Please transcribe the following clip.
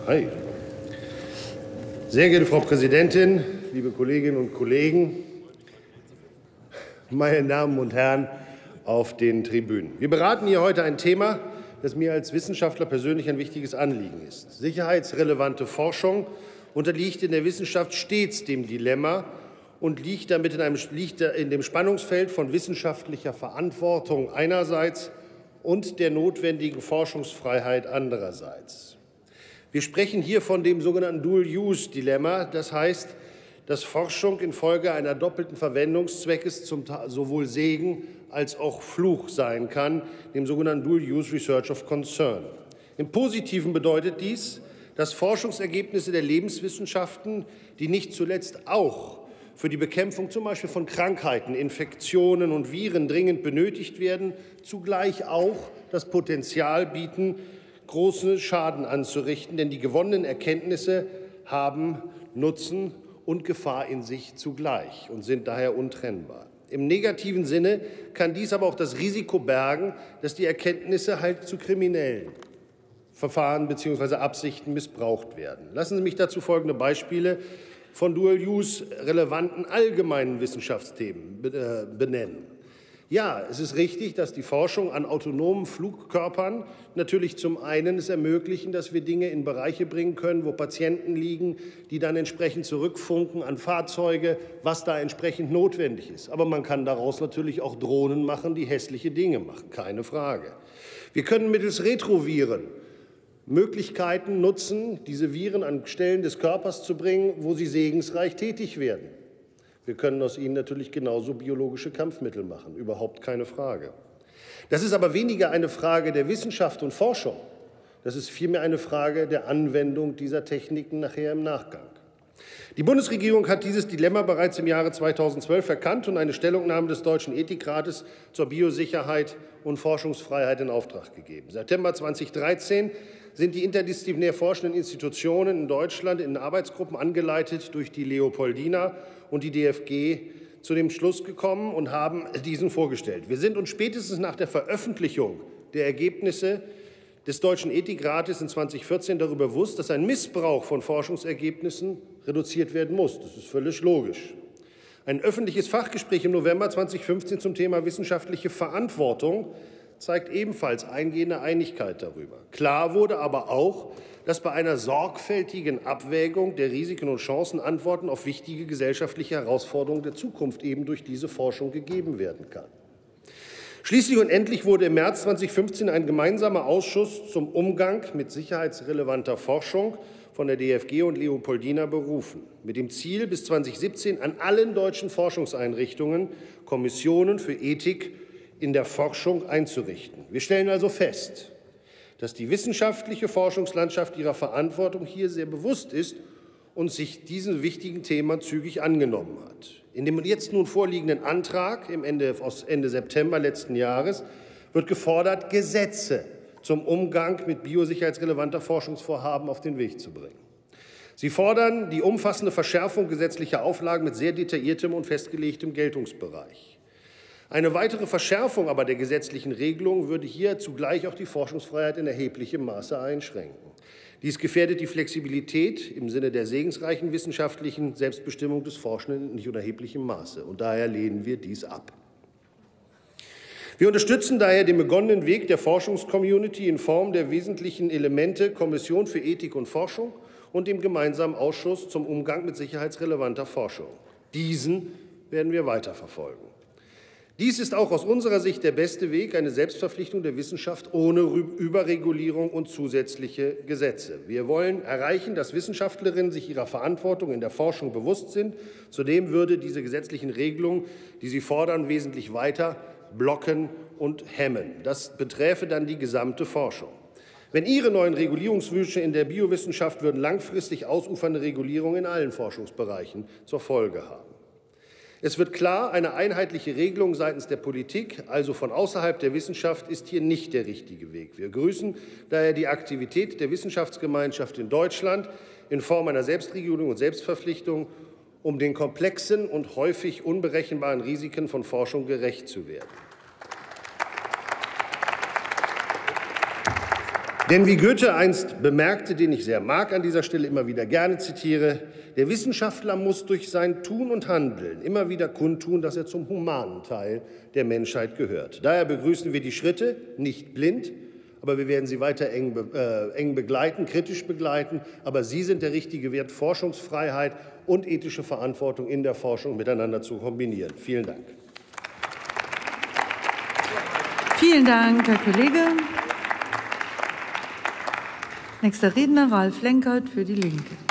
Hi. Sehr geehrte Frau Präsidentin, liebe Kolleginnen und Kollegen, meine Damen und Herren auf den Tribünen. Wir beraten hier heute ein Thema, das mir als Wissenschaftler persönlich ein wichtiges Anliegen ist. Sicherheitsrelevante Forschung unterliegt in der Wissenschaft stets dem Dilemma und liegt damit in dem Spannungsfeld von wissenschaftlicher Verantwortung einerseits und der notwendigen Forschungsfreiheit andererseits. Wir sprechen hier von dem sogenannten Dual-Use-Dilemma, das heißt, dass Forschung infolge einer doppelten Verwendungszweckes sowohl Segen als auch Fluch sein kann, dem sogenannten Dual-Use Research of Concern. Im Positiven bedeutet dies, dass Forschungsergebnisse der Lebenswissenschaften, die nicht zuletzt auch für die Bekämpfung zum Beispiel von Krankheiten, Infektionen und Viren dringend benötigt werden, zugleich auch das Potenzial bieten, großen Schaden anzurichten, denn die gewonnenen Erkenntnisse haben Nutzen und Gefahr in sich zugleich und sind daher untrennbar. Im negativen Sinne kann dies aber auch das Risiko bergen, dass die Erkenntnisse zu kriminellen Verfahren bzw. Absichten missbraucht werden. Lassen Sie mich dazu folgende Beispiele von Dual-Use-relevanten allgemeinen Wissenschaftsthemen benennen. Ja, es ist richtig, dass die Forschung an autonomen Flugkörpern natürlich zum einen es ermöglichen, dass wir Dinge in Bereiche bringen können, wo Patienten liegen, die dann entsprechend zurückfunken an Fahrzeuge, was da entsprechend notwendig ist. Aber man kann daraus natürlich auch Drohnen machen, die hässliche Dinge machen, keine Frage. Wir können mittels Retroviren Möglichkeiten nutzen, diese Viren an Stellen des Körpers zu bringen, wo sie segensreich tätig werden. Wir können aus ihnen natürlich genauso biologische Kampfmittel machen, überhaupt keine Frage. Das ist aber weniger eine Frage der Wissenschaft und Forschung. Das ist vielmehr eine Frage der Anwendung dieser Techniken nachher im Nachgang. Die Bundesregierung hat dieses Dilemma bereits im Jahre 2012 erkannt und eine Stellungnahme des Deutschen Ethikrates zur Biosicherheit und Forschungsfreiheit in Auftrag gegeben. September 2013 sind die interdisziplinär forschenden Institutionen in Deutschland in Arbeitsgruppen angeleitet durch die Leopoldina und die DFG zu dem Schluss gekommen und haben diesen vorgestellt. Wir sind uns spätestens nach der Veröffentlichung der Ergebnisse des Deutschen Ethikrates in 2014 darüber bewusst, dass ein Missbrauch von Forschungsergebnissen reduziert werden muss. Das ist völlig logisch. Ein öffentliches Fachgespräch im November 2015 zum Thema wissenschaftliche Verantwortung zeigt ebenfalls eingehende Einigkeit darüber. Klar wurde aber auch, dass bei einer sorgfältigen Abwägung der Risiken und Chancen Antworten auf wichtige gesellschaftliche Herausforderungen der Zukunft eben durch diese Forschung gegeben werden kann. Schließlich und endlich wurde im März 2015 ein gemeinsamer Ausschuss zum Umgang mit sicherheitsrelevanter Forschung von der DFG und Leopoldina berufen, mit dem Ziel, bis 2017 an allen deutschen Forschungseinrichtungen Kommissionen für Ethik in der Forschung einzurichten. Wir stellen also fest, dass die wissenschaftliche Forschungslandschaft ihrer Verantwortung hier sehr bewusst ist und sich diesem wichtigen Thema zügig angenommen hat. In dem jetzt nun vorliegenden Antrag aus Ende September letzten Jahres wird gefordert, Gesetze zum Umgang mit biosicherheitsrelevanter Forschungsvorhaben auf den Weg zu bringen. Sie fordern die umfassende Verschärfung gesetzlicher Auflagen mit sehr detailliertem und festgelegtem Geltungsbereich. Eine weitere Verschärfung aber der gesetzlichen Regelung würde hier zugleich auch die Forschungsfreiheit in erheblichem Maße einschränken. Dies gefährdet die Flexibilität im Sinne der segensreichen wissenschaftlichen Selbstbestimmung des Forschenden in nicht unerheblichem Maße. Und daher lehnen wir dies ab. Wir unterstützen daher den begonnenen Weg der Forschungscommunity in Form der wesentlichen Elemente Kommission für Ethik und Forschung und dem gemeinsamen Ausschuss zum Umgang mit sicherheitsrelevanter Forschung. Diesen werden wir weiterverfolgen. Dies ist auch aus unserer Sicht der beste Weg, eine Selbstverpflichtung der Wissenschaft ohne Überregulierung und zusätzliche Gesetze. Wir wollen erreichen, dass Wissenschaftlerinnen sich ihrer Verantwortung in der Forschung bewusst sind. Zudem würde diese gesetzlichen Regelungen, die sie fordern, wesentlich weiter blocken und hemmen. Das beträfe dann die gesamte Forschung. Wenn Ihre neuen Regulierungswünsche in der Biowissenschaft würden langfristig ausufernde Regulierungen in allen Forschungsbereichen zur Folge haben. Es wird klar, eine einheitliche Regelung seitens der Politik, also von außerhalb der Wissenschaft, ist hier nicht der richtige Weg. Wir grüßen daher die Aktivität der Wissenschaftsgemeinschaft in Deutschland in Form einer Selbstregulierung und Selbstverpflichtung, um den komplexen und häufig unberechenbaren Risiken von Forschung gerecht zu werden. Denn wie Goethe einst bemerkte, den ich sehr mag, an dieser Stelle immer wieder gerne zitiere, der Wissenschaftler muss durch sein Tun und Handeln immer wieder kundtun, dass er zum humanen Teil der Menschheit gehört. Daher begrüßen wir die Schritte, nicht blind, aber wir werden sie weiter eng begleiten, kritisch begleiten. Aber Sie sind der richtige Wert, Forschungsfreiheit und ethische Verantwortung in der Forschung miteinander zu kombinieren. Vielen Dank. Vielen Dank, Herr Kollege. Nächster Redner, Ralf Lenkert für die Linke.